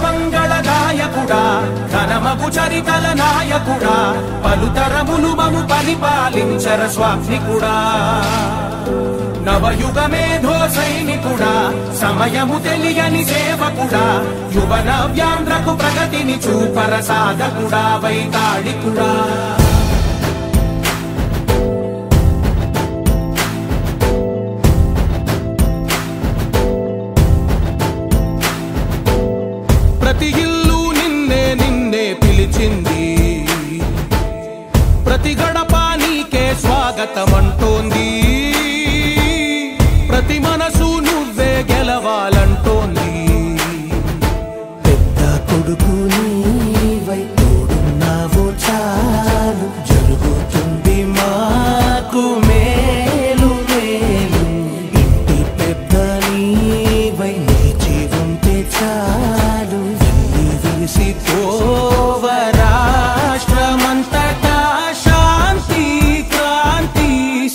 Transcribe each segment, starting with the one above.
మంగళ గాయకుడా ఘనమగు చరితల నాయకుడా పలుతరములు మము పరిపాలించర స్వామికుడా నవయుగ మేధో సైనికుడా సమయము తెలియని సేవకుడా యువన వ్యాంధ్రకు ప్రగతిని చూపర సాధకుడా వైతాళికుడా ప్రతి ఇల్లు నిన్నే నిన్నే పిలిచింది ప్రతి గడప నీకే స్వాగతమంటోంది ప్రతి మనసు నువ్వే గెలవాలంటోంది పెద్ద కొడుకు నీవై తోడున్నావు చాలు జరుగుతుంది మాకు మేలు మేలు ఇంటి పెద్ద నీవై నిలిచి ఉంటే చాలు ఎన్ని విసిపోవ రాష్ట్రమంతటా శాంతి క్రాంతి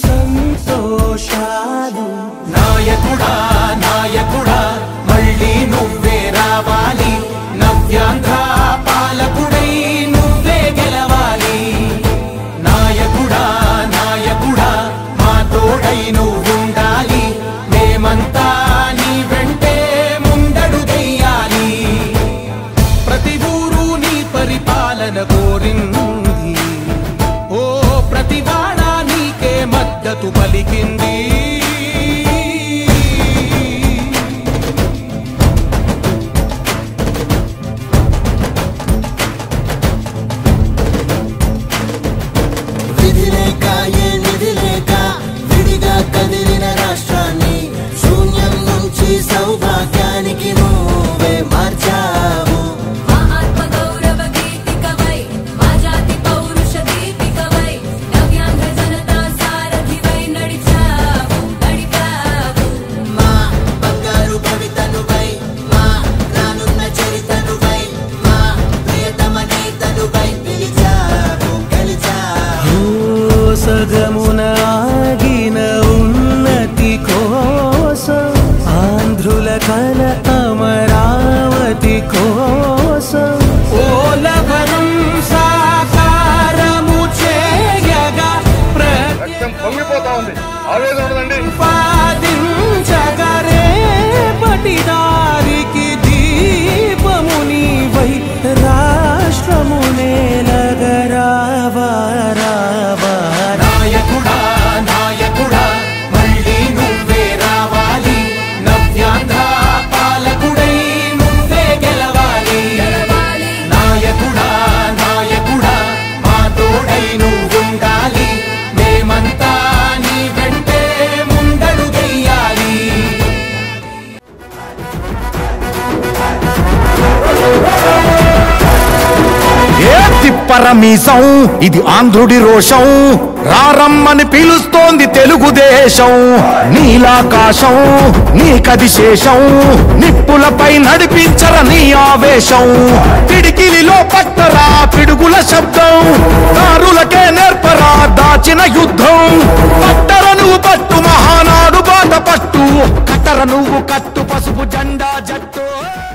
సంతోషాలు నాయకుడా నాయకుడా మళ్ళీ నువ్వే రావాలి నవ్యాంధ్ర పాలకుడై నువ్వే గెలవాలి నాయకుడా నాయకుడా మా తోడై నువ్వుండాలి మేమంతా నీ వెంటే ముందడుగెయ్యాలి ప్రతి ఊరు నీ పరిపాలన కోరింది ఓ ప్రతి వాడ నీకే మద్దతు పలికింది సౌభాగ్యానికి నువ్వే మార్చావు మా ఆత్మ గౌరవ గీతికవై మా జాతి పౌరుష దీపికవై నవ్యాంధ్ర జనతా సారథివై నడిచావు మా బంగారు భవితనువై మా రానున్న చరితనువై మా ప్రియతమ నేతనువై పిలిచావు గెలిచావు సగమున ఆగిన ఉన్నతి కోసం ఆంధ్రుల కల అమరావతి కోసం ఓలవరం సాకారము చేయగా పొంగిపోతా ఉంది ఆవేదన ఉందండి పాదించగరే పటిదారికి దీపము నీవై రాష్ట్రము నేలగరావా రావా నాయకుడా నాయకుడా మళ్ళీ నువ్వే రావాలి నవ్యాంధ్ర పాలకుడై నువ్వే గెలవాలి నాయకుడా నాయకుడా మా తోడై నువ్వుండాలి మేమంతా నీ వెంటే ముందడుగెయ్యాలి ఏ తిప్పరమీసం ఇది ఆంధ్రుడి రోషం రారమ్మని పిలుస్తోంది తెలుగుదేశం నీలాకాశం నీకది శేషం నిప్పులపై నడిపించర నీ ఆవేశం పిడికిలిలో పట్టరా పిడుగుల శబ్దం దారులకే నేర్పరా దాచిన యుద్ధం పట్టర నువ్వు పట్టు మహానాడు బాట పట్టు కట్టర నువ్వు కట్టు పసుపు జెండా జట్టు